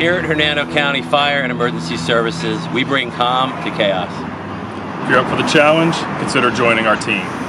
Here at Hernando County Fire and Emergency Services, we bring calm to chaos. If you're up for the challenge, consider joining our team.